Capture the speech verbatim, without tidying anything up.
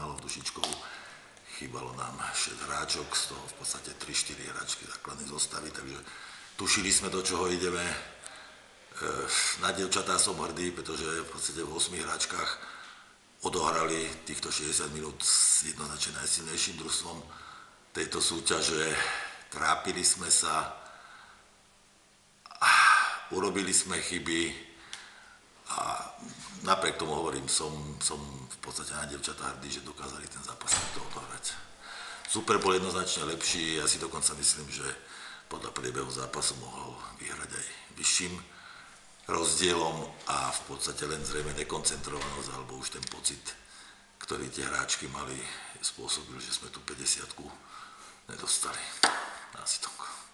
malou dušičkou. Chýbalo nám šesť hráčok, z toho v podstate tri štyri hráčky základnej zostavy, takže tušili sme, do čoho ideme. Na dievčatá som hrdý, pretože v podstate v ôsmich hráčkach odohrali týchto šesťdesiat minút s jednoznačne najsilnejším družstvom tejto súťaže. Trápili sme sa, urobili sme chyby a napriek tomu hovorím, som, som v podstate na dievčatá hrdý, že dokázali ten zápas takto odohrať. Super bol jednoznačne lepší, ja si dokonca myslím, že podľa priebehu zápasu mohol vyhrať aj vyšším rozdielom a v podstate len zrejme nekoncentrovanosť alebo už ten pocit, ktorý tie hráčky mali, spôsobil, že sme tu päťdesiatku nedostali. Asi toľko.